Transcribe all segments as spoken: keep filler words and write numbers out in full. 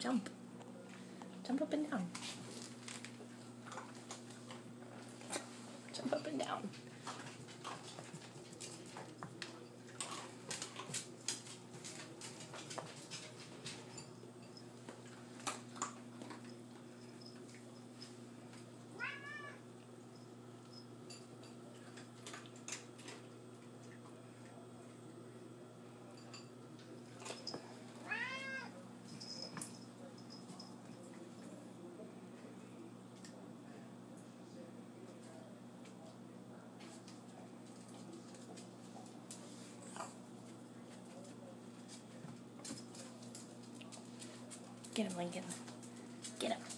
Jump. Jump up and down. Jump up and down. Get him, Lincoln. Get him.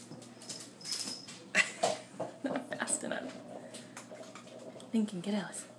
Not fast enough. Lincoln, get Alice.